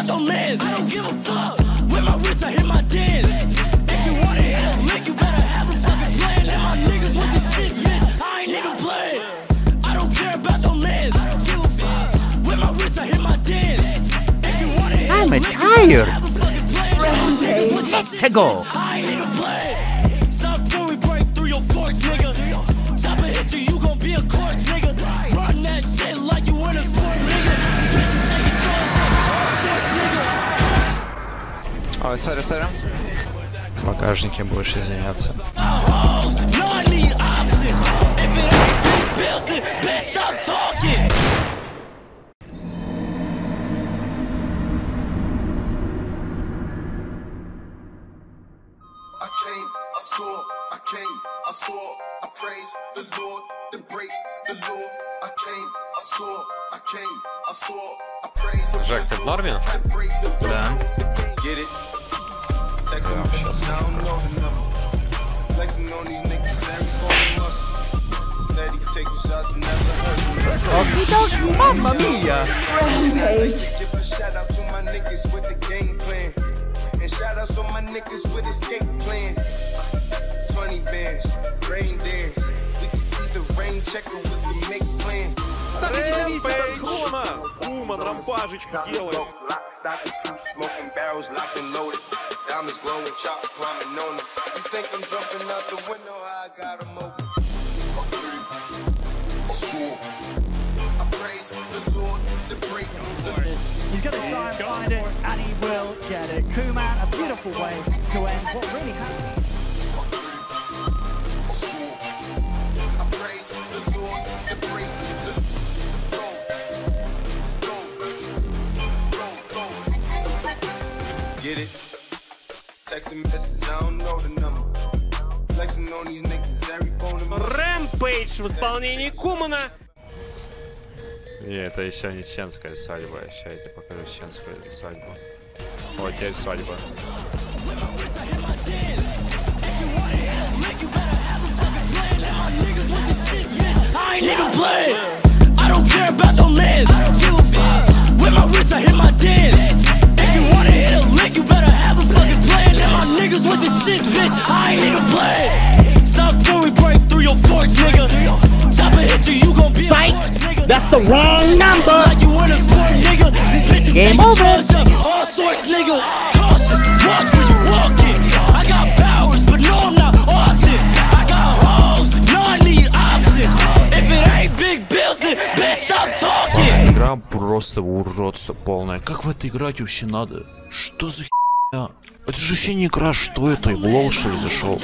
about your mans. I don't give a fuck. With my wrist, I hit my dance. If you wanna hit a lick, you better have a fucking plan. And my niggas with this shit, bitch, I ain't even playing. I don't care about your mans. I don't give a fuck. With my wrist, I hit my dance. If you wanna hit a lick, you better have a fucking plan. Let's go. I ain't even playing. Stop when we break through your forks, nigga. Chopper hit you, you gon' be a corpse, nigga. Run that shit like you in a sport, nigga. Ой, сори. В багажнике будешь извиняться. Жек, ты в норме? Да. Okie mamma mia! Rampage. Shout out to my niggas with the game plan. And shout out to my niggas with escape plans. 20 bands, rain dance. We can beat the rain checker with the make plan. Так и не зависит от хрома. Куман рампажечку делает. Smoking barrels locked and loaded. Diamonds glowing, chop climbing on them. You think I'm jumping out the window? I got them open. I praise the Lord, the break. He's going to try and find it, and he will get it. Kuman, a beautiful way to end what really happened. I praise the Lord, the break. Get it? Text a message, I don't know the number. Flexing on these niggas, every bone in my... Рэмпейдж в исполнении Кумана. И это еще не чеченская свадьба. Сейчас я тебе покажу чеченскую свадьбу. Вот теперь свадьба. I ain't even playing. I don't care about your mans. I don't give a fuck. With my wrist, I hit my dance. If you wanna hit a lick, you better have a fucking plan. And my niggas with this shit, bitch, I ain't even playing. Stop when we break through your forks, nigga. Chopper hit you, you gon' be a corpse, nigga. That's the wrong number. Like you in a sport, nigga. These bitches Game take over. drugs up, all sorts, nigga. Cautious, watch where you walking. I got powers, but no, I'm not awesome. I got hoes, no, I need options. If it ain't big bills, then bitch, stop talking. Игра просто уродство полное. Как в это играть вообще надо? Что за херня? Это же вообще не игра, что это? В лол что ли зашел?